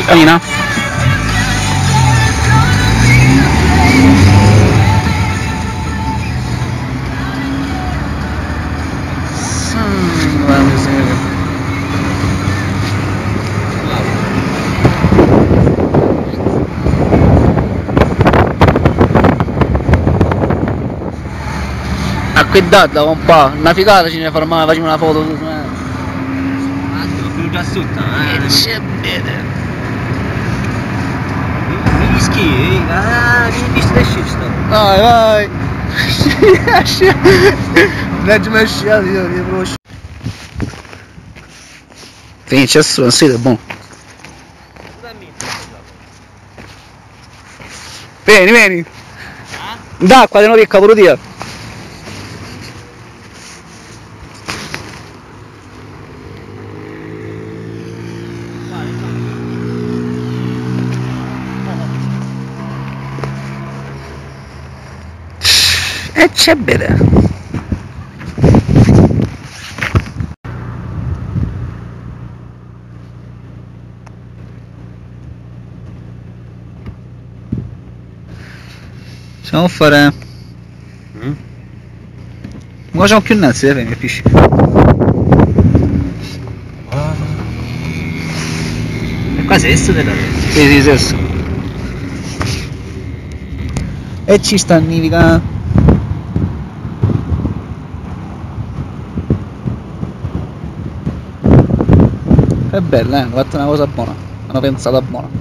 Cammina. A che data un po', una figata ci ne fermava, facciamo una foto. Più già sotto, Che c'è bene. Gli schi, mi stai sto. Vai, vai. Leggi me sciato, io ti conosco. Finisce su, non siete buono. Vieni, vieni. D'acqua, te non ricca pure dia. E c'è bene. Possiamo fare... Ma facciamo più innanzi, dai, capisci? E qua sesto della rete. Sì, sesto. E ci sta nivica. È bella, hanno fatto una cosa buona, hanno pensato buona.